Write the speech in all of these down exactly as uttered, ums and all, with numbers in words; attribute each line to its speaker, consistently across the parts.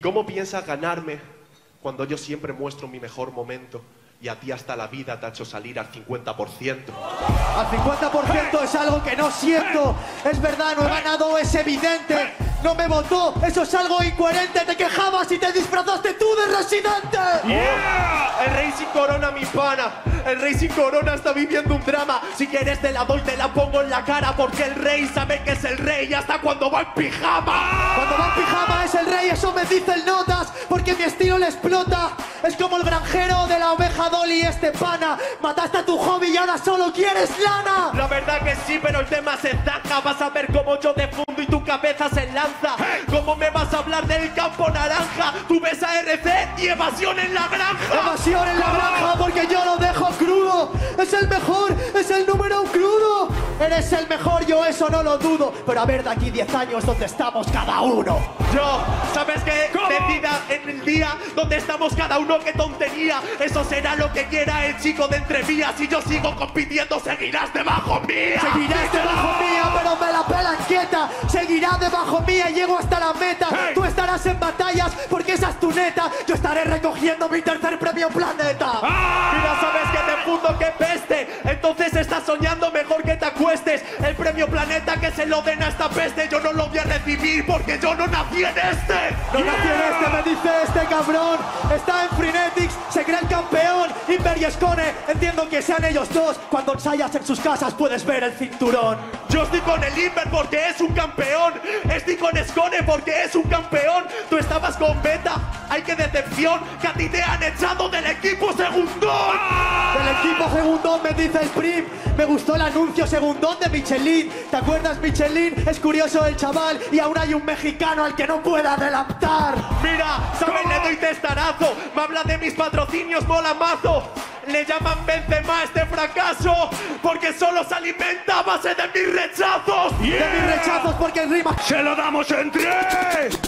Speaker 1: ¿Cómo piensas ganarme cuando yo siempre muestro mi mejor momento y a ti hasta la vida te ha hecho salir al cincuenta por ciento?
Speaker 2: Al cincuenta por ciento es algo que no siento. Es verdad, no he ganado, es evidente. No me votó, eso es algo incoherente. Te quejabas y te disfrazaste tú de residente.
Speaker 1: Yeah. El rey sin corona, mi pana. El rey sin corona está viviendo un drama. Si quieres te la doy, te la pongo en la cara, porque el rey sabe que es el rey hasta cuando va en pijama.
Speaker 2: Cuando va en pijama es el rey, eso me dice el Notas, porque mi estilo le explota. Es como el granjero de la oveja Dolly, este pana. Mataste a tu hobby y ahora solo quieres lana.
Speaker 1: La verdad que sí, pero el tema se zanja. Vas a ver cómo yo defundo y tu cabeza se lanza. ¿Cómo me vas a hablar del campo naranja? Tú ves a R C y evasión en la granja.
Speaker 2: Evasión en la granja porque yo lo dejo crudo. Es el mejor, es el número crudo. Eres el mejor, yo eso no lo dudo. Pero a ver de aquí diez años donde estamos cada uno.
Speaker 1: Yo, ¿sabes qué? Decida en el día donde estamos cada uno, qué tontería. Eso será lo que quiera el chico de Entrevías. Si yo sigo compitiendo, seguirás debajo mía.
Speaker 2: Seguirás debajo mía, pero me la pela quieta. Seguirás debajo mía y llego hasta la meta. Hey. Tú estarás en batallas porque esa es tu neta. Yo estaré recogiendo mi tercer premio planeta.
Speaker 1: ¡Ah! Mira, ¿sabes que te fundo que peste? Entonces estás soñando, mejor que te acuestes. El premio planeta que se lo den a esta peste, yo no lo voy a recibir porque yo no nací en este.
Speaker 2: No yeah. nací en este, me dice este cabrón. Está en Frenetics, se cree el campeón. Inver y Skone, entiendo que sean ellos dos. Cuando ensayas en sus casas puedes ver el cinturón.
Speaker 1: Yo estoy con el Inver porque es un campeón. Estoy con Skone porque es un campeón. Tú estabas con Beta, ay qué decepción, que a ti te han echado del equipo segundón. ¡Ah!
Speaker 2: Del equipo segundón me dice el Prim. Me gustó el anuncio segundón de Michelin. ¿Te acuerdas, Michelin? Es curioso el chaval y aún hay un mexicano al que no pueda adelantar.
Speaker 1: Mira, ¿sabes? Le doy testarazo. Me habla de mis patrocinios, mola mazo. Le llaman Benzema a este fracaso porque solo se alimenta a base de mis rechazos.
Speaker 2: Yeah. De mis rechazos porque en rima
Speaker 1: se lo damos en tres.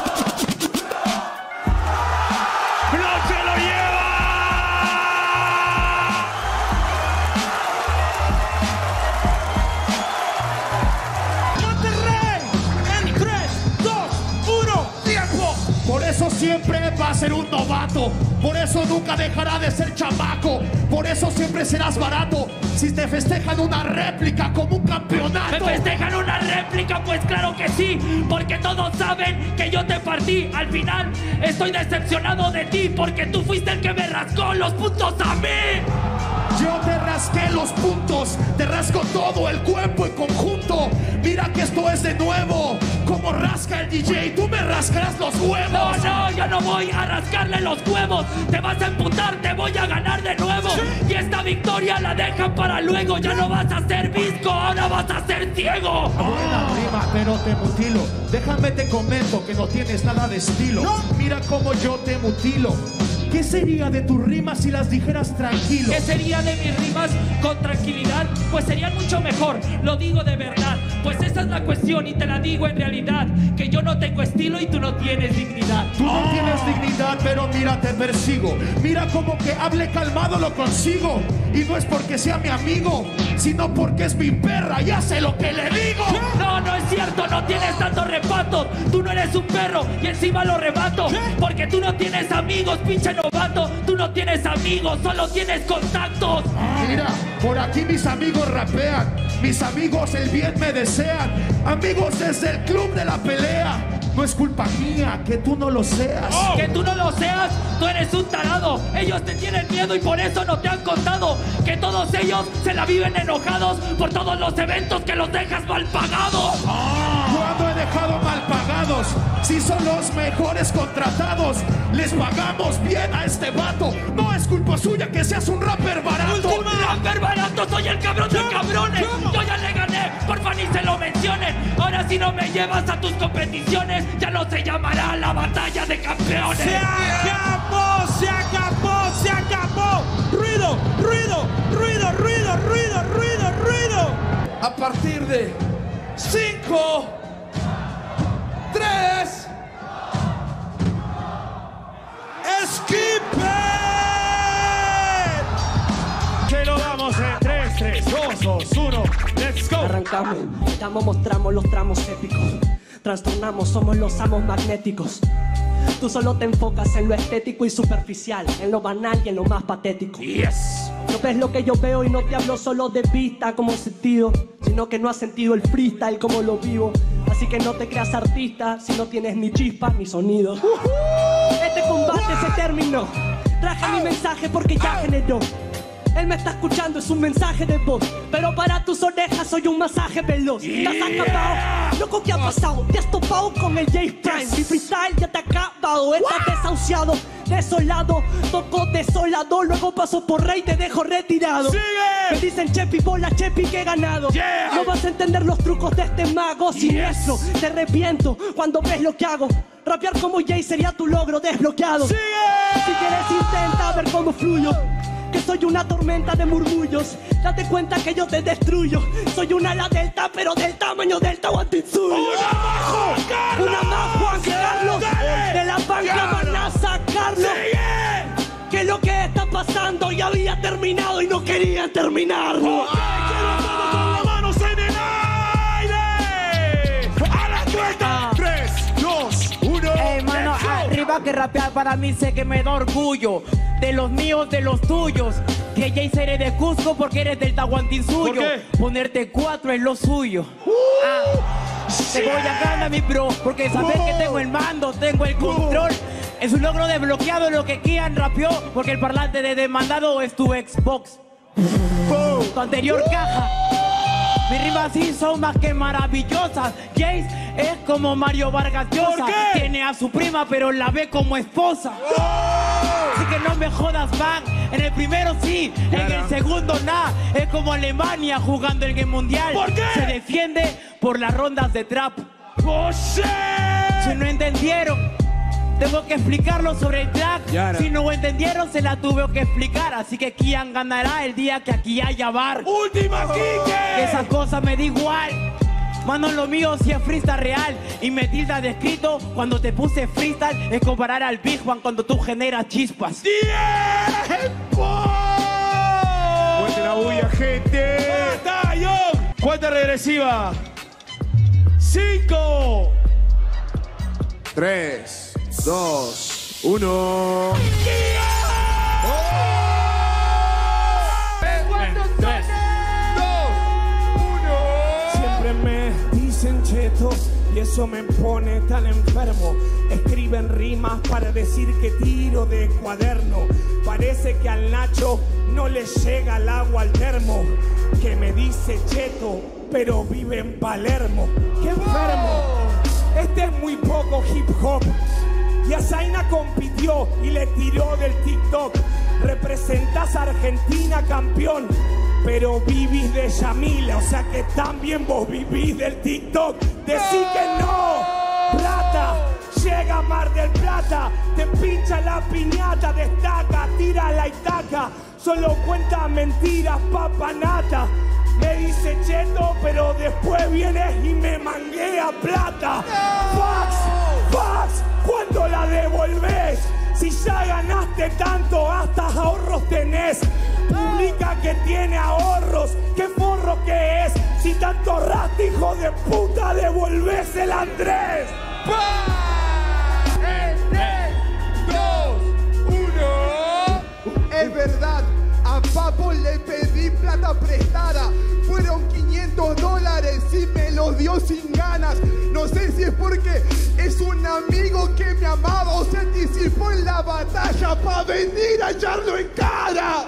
Speaker 1: ¡No se lo lleva!
Speaker 3: Por eso siempre va a ser un novato. Por eso nunca dejará de ser chamaco. Por eso siempre serás barato. Si te festejan una réplica como un campeonato.
Speaker 4: ¿Me festejan una réplica? Pues claro que sí. Porque todos saben que yo te partí. Al final estoy decepcionado de ti, porque tú fuiste el que me rascó los puntos a mí.
Speaker 3: Yo te rasqué los puntos, te rasco todo el cuerpo en conjunto. Mira que esto es de nuevo. Como rasca el D J, tú me rascarás los huevos.
Speaker 4: No, no, yo no voy a rascarle los huevos. Te vas a emputar, te voy a ganar de nuevo. Y esta victoria la dejan para luego. Ya no vas a ser visco, ahora vas a ser ciego.
Speaker 3: Buena rima, pero te mutilo. Déjame te comento que no tienes nada de estilo. No. Mira cómo yo te mutilo. ¿Qué sería de tus rimas si las dijeras tranquilo?
Speaker 4: ¿Qué sería de mis rimas con tranquilidad? Pues serían mucho mejor, lo digo de verdad. Pues esa es la cuestión y te la digo en realidad, que yo no tengo estilo y tú no tienes dignidad.
Speaker 3: Tú no oh. tienes dignidad, pero mira, te persigo. Mira como que hable calmado lo consigo. Y no es porque sea mi amigo, sino porque es mi perra y hace lo que le digo.
Speaker 4: No, no es cierto, no tienes tantos repatos. Tú no eres un perro y encima lo rebato. Porque tú no tienes amigos, pinche novato. Tú no tienes amigos, solo tienes contactos.
Speaker 3: Mira, por aquí mis amigos rapean. Mis amigos el bien me desean. Amigos desde el club de la pelea. No es culpa mía que tú no lo seas.
Speaker 4: Oh. Que tú no lo seas, tú eres un tarado. Ellos te tienen miedo y por eso no te han contado que todos ellos se la viven enojados por todos los eventos que los dejas mal pagados.
Speaker 3: Oh. ¿Cuándo he dejado mal pagados? Si son los mejores contratados. Les pagamos bien a este vato. No es culpa suya que seas un rapper barato.
Speaker 4: ¡Última! ¡Rapper barato! ¡Soy el cabrón de cabrones! ¡Yo ya le gané! ¡Porfa ni se lo mencionen! Ahora si no me llevas a tus competiciones, ya no se llamará la batalla de campeones.
Speaker 5: ¡Se acabó! ¡Se acabó! ¡Se acabó! ¡Ruido! ¡Ruido! ¡Ruido! ¡Ruido! ¡Ruido! ¡Ruido! ¡Ruido!
Speaker 3: A partir de cinco, tres,
Speaker 5: ¡Skip! Se lo damos en tres, tres, dos, dos, uno, let's go.
Speaker 6: Arrancamos, estamos, mostramos los tramos épicos. Trastornamos, somos los amos magnéticos. Tú solo te enfocas en lo estético y superficial, en lo banal y en lo más patético.
Speaker 5: Yes.
Speaker 6: No ves lo que yo veo y no te hablo solo de vista como sentido, sino que no has sentido el freestyle como lo vivo. Así que no te creas artista si no tienes ni chispa ni sonido. Uh-huh. Este combate se terminó. Traje mi mensaje porque ya generó. Él me está escuchando, es un mensaje de voz. Pero para tus orejas soy un masaje veloz. ¿Te has acabado? Loco, ¿qué ha pasado? Te has topado con el J-Prime. Mi freestyle ya te ha acabado. Estás desahuciado, desolado. Toco desolado, luego paso por rey, te dejo retirado.
Speaker 5: ¡Sigue!
Speaker 6: Me dicen Chepi, bola Chepi, que he ganado.
Speaker 5: Yeah.
Speaker 6: No vas a entender los trucos de este mago siniestro.
Speaker 5: Yes.
Speaker 6: Te arrepiento cuando ves lo que hago. Rapear como Jay sería tu logro desbloqueado.
Speaker 5: ¡Sigue!
Speaker 6: Si quieres intenta ver cómo fluyo, que soy una tormenta de murmullos. Date cuenta que yo te destruyo. Soy una ala delta, pero del tamaño del Tahuantinsuyo.
Speaker 5: ¡Una más, Juan Carlos!
Speaker 6: Una más, Juan Carlos.
Speaker 5: ¡Dale!
Speaker 6: De la banca van a sacarlo.
Speaker 5: ¡Sigue!
Speaker 6: ¿Qué es lo que está pasando? Ya había terminado y no querían terminarlo.
Speaker 5: Ok, quiero todo con las manos en el aire. A la cuenta. Tres, dos, uno.
Speaker 7: Ey, mano,
Speaker 5: Let's go.
Speaker 7: arriba que rapear para mí sé que me da orgullo. De los míos, de los tuyos. Que Jay seré de Cusco porque eres del Tahuantinsuyo.
Speaker 5: ¿Por qué?
Speaker 7: Ponerte cuatro es lo suyo.
Speaker 5: Uh,
Speaker 7: Ah, te voy a ganar, mi bro, porque sabes
Speaker 5: Wow.
Speaker 7: que tengo el mando, tengo el control. Es un logro desbloqueado lo que Kian rapeó, porque el parlante de demandado es tu Xbox. Tu anterior caja. Mis rimas sí son más que maravillosas. Jace es como Mario Vargas Llosa.
Speaker 5: ¿Por qué?
Speaker 7: Tiene a su prima, pero la ve como esposa. Así que no me jodas, man. En el primero sí, en el segundo nada. Es como Alemania jugando el Game Mundial.
Speaker 5: ¿Por qué?
Speaker 7: Se defiende por las rondas de trap.
Speaker 5: ¡Oh, shit!
Speaker 7: Si no entendieron, tengo que explicarlo sobre el track.
Speaker 5: Yara.
Speaker 7: Si no entendieron, se la tuve que explicar. Así que Kian ganará el día que aquí haya bar.
Speaker 5: ¡Última, Kike!
Speaker 7: Esas cosas me da igual. Mano, lo mío sí es freestyle real. Y me tilda de escrito cuando te puse freestyle. Es comparar al Big Bang cuando tú generas chispas.
Speaker 5: ¡Tiempo!
Speaker 8: Cuenten la bulla, gente.
Speaker 5: ¡Batallón! Cuenta regresiva. Cinco.
Speaker 8: Tres, dos, uno.
Speaker 5: Siempre me dicen cheto y eso me pone tan enfermo. Escriben rimas para decir que tiro de cuaderno. Parece que al Nacho no le llega el agua al termo. Que me dice cheto, pero vive en Palermo. ¡Qué enfermo! Este es muy poco hip hop. Y a Zaina compitió y le tiró del TikTok. Representás a Argentina, campeón, pero vivís de Yamila, o sea que también vos vivís del TikTok. Decí que no, plata, llega a Mar del Plata, te pincha la piñata, destaca, tira la itaca, solo cuenta mentiras, papanata. Me dice cheto, pero después vienes y me manguea plata. Fax, fax, ¿cuándo la devolvés? Si ya ganaste tanto, hasta ahorros tenés. Publica que tiene ahorros, qué forro que es. Si tanto raste, hijo de puta, devolvés el Andrés.
Speaker 8: tres, dos, uno.
Speaker 9: Es verdad, a Papo le pedí plata prestada. Fueron quinientos dólares y me los dio sin ganas. No sé si es porque es un amigo que me amaba o se anticipó en la batalla para venir a echarlo en cara.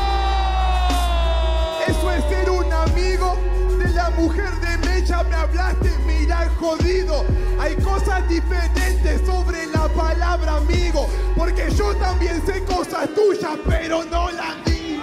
Speaker 9: ¡No! Eso es ser un amigo. De la mujer de Mecha me hablaste, mira jodido. Hay cosas diferentes sobre la palabra amigo, porque yo también sé cosas tuyas, pero no las digo.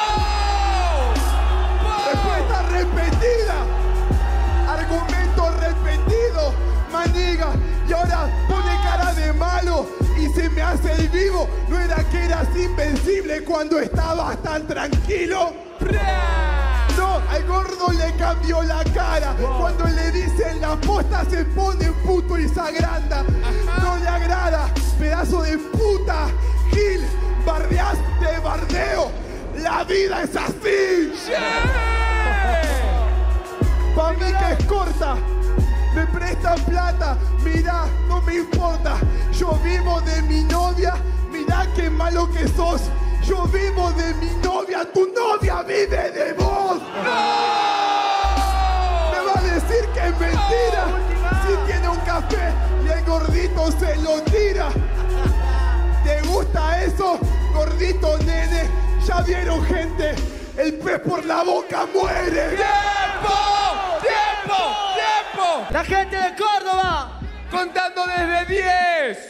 Speaker 9: Respuesta repetida, argumento repetido, maniga, y ahora pone cara de malo y se me hace el vivo. No era que eras invencible cuando estabas tan tranquilo. No, al gordo le cambió la cara. Cuando le dicen la posta se pone puto y se agranda. No le agrada, pedazo de puta, Gil, bardeás, te bardeo. La vida es así. Pa' mí que es corta, me prestan plata, mirá, no me importa. Yo vivo de mi novia, mirá qué malo que sos. Yo vivo de mi novia, tu novia vive de vos. Me va a decir que es mentira. Si tiene un café y el gordito se lo tira. ¿Te gusta eso, gordito nene? Ya vieron, gente, el pez por la boca muere.
Speaker 8: ¡Tiempo! ¡Tiempo! ¡Tiempo!
Speaker 2: La gente de Córdoba,
Speaker 8: Contando desde diez.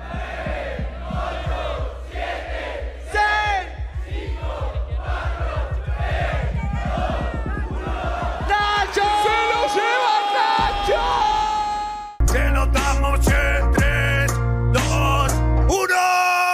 Speaker 2: ¡Nacho!
Speaker 8: ¡Se lo lleva Nacho! ¡Se lo damos en tres, dos, uno!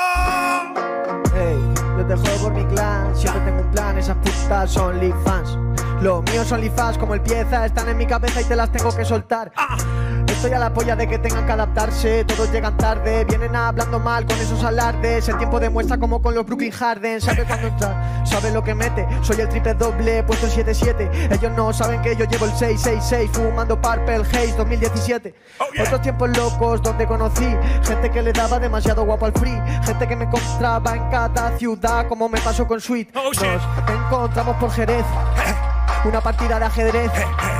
Speaker 2: Hey, yo te juego por mi clan, siempre tengo un plan, esas putas son OnlyFans. Los míos son OnlyFans como el pieza, están en mi cabeza y te las tengo que soltar. Estoy a la polla de que tengan que adaptarse, todos llegan tarde, vienen hablando mal con esos alardes. El tiempo demuestra como con los Brooklyn Harden, sabe cuándo entrar, sabe lo que mete. Soy el triple doble, puesto el siete siete. Ellos no saben que yo llevo el seis seis seis, fumando Purple Haze dos mil diecisiete. Oh, yeah. Otros tiempos locos donde conocí gente que le daba demasiado guapo al free, gente que me encontraba en cada ciudad, como me pasó con Sweet. Oh, Nos encontramos por Jerez, una partida de ajedrez.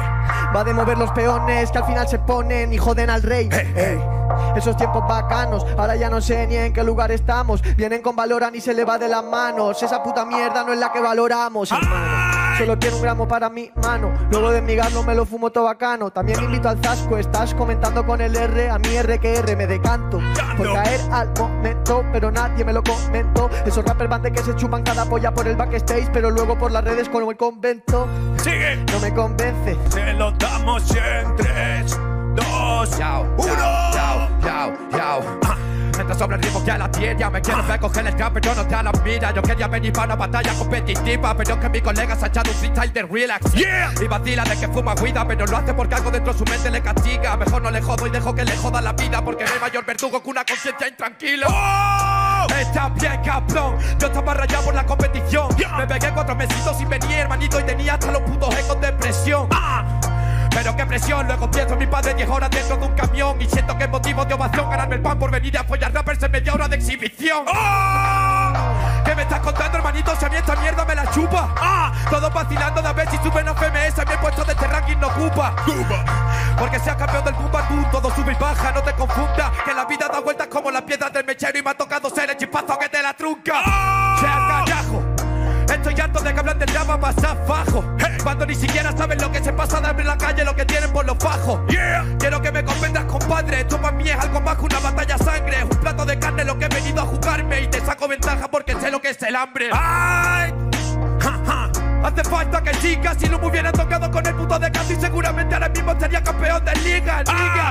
Speaker 2: Va de mover los peones que al final se ponen y joden al rey. Hey, hey. Esos tiempos bacanos, ahora ya no sé ni en qué lugar estamos. Vienen con Valorant y se le va de las manos. Esa puta mierda no es la que valoramos, hermano. Solo quiero un gramo para mi mano, luego de migarlo me lo fumo todo bacano. También invito al Zasco, estás comentando con el R. A mi R que R me decanto por caer al momento, pero nadie me lo comentó. Esos rappers van de que se chupan cada polla por el backstage, pero luego por las redes como el convento.
Speaker 8: Sigue.
Speaker 2: No me convence.
Speaker 8: Se lo damos en tres, dos, uno.
Speaker 10: Yao, yao, yao. Mientras sobre el ritmo que la tierra me quiero ver coger el trap, pero no te la mira. Yo quería venir para una batalla competitiva, pero que mi colega se ha echado un freestyle de relax.
Speaker 8: Yeah.
Speaker 10: Y vacila de que fuma guida, pero lo hace porque algo dentro de su mente le castiga. Mejor no le jodo y dejo que le joda la vida, porque no hay mayor verdugo que una conciencia intranquila.
Speaker 8: Oh.
Speaker 10: Está bien, cabrón. Yo estaba rayado por la competición.
Speaker 8: Yeah.
Speaker 10: Me pegué cuatro mesitos sin venir, hermanito, y tenía hasta los putos ecos de presión.
Speaker 8: Ah.
Speaker 10: Pero qué presión, luego pienso en mi padre diez horas dentro de un camión. Y siento que es motivo de ovación ganarme el pan por venir a follar rappers en media hora de exhibición.
Speaker 8: Oh.
Speaker 10: ¿Qué me estás contando, hermanito? Si a mí esta mierda me la chupa.
Speaker 8: Ah.
Speaker 10: Todos vacilando de a ver si suben a F M S. A mí el puesto de este ranking no ocupa.
Speaker 8: Cuba.
Speaker 10: Porque seas campeón del Bumba tú, todo sube y baja, no te confundas. Que la vida da vueltas como las piedras del mechero y me ha tocado ser el chispazo que te la trunca.
Speaker 8: Oh.
Speaker 10: Sea carajo. Estoy harto de que hablan del drama pasar fajo.
Speaker 8: Hey.
Speaker 10: Cuando ni siquiera saben lo que se pasa de abrir la calle, lo que tienen por los fajos.
Speaker 8: Yeah.
Speaker 10: Quiero que me comprendas, compadre. Esto para mí es algo más que una batalla a sangre. Es un plato de carne lo que he venido a jugarme. Y te saco ventaja porque sé lo que es el hambre.
Speaker 8: Ay.
Speaker 10: Ja, ja. Hace falta que sigas. Si no me hubiera tocado con el puto de Candy, seguramente ahora mismo sería campeón de liga. Liga.
Speaker 8: Ah.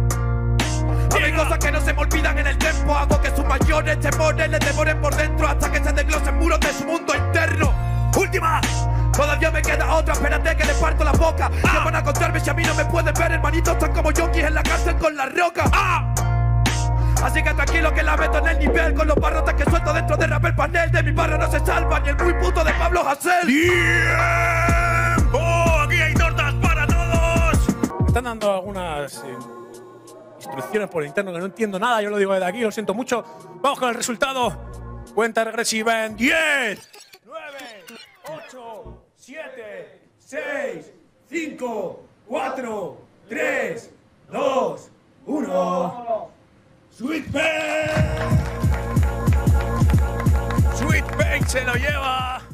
Speaker 10: Hay cosas que no se me olvidan en el tiempo. Hago que sus mayores temores les devoren por dentro hasta que se desglosen muros de su mundo interno.
Speaker 8: Última.
Speaker 10: Todavía me queda otra, espérate que le parto la boca.
Speaker 8: Ah.
Speaker 10: ¿Qué van a contarme si a mí no me pueden ver? Hermanitos están como yonkis en la cárcel con la roca.
Speaker 8: Ah.
Speaker 10: Así que tranquilo que la meto en el nivel. Con los barrotes que suelto dentro de rap el panel. De mi barra no se salva ni el muy puto de Pablo Hasél.
Speaker 8: ¡Tiempo! Aquí hay tortas para todos.
Speaker 5: Me están dando algunas eh, instrucciones por interno que no entiendo nada. Yo lo digo desde aquí, lo siento mucho. Vamos con el resultado. Cuenta regresiva en diez, nueve, ocho, siete, seis, cinco, cuatro, tres, dos, uno. Sweet Pain. Sweet Pain se lo lleva.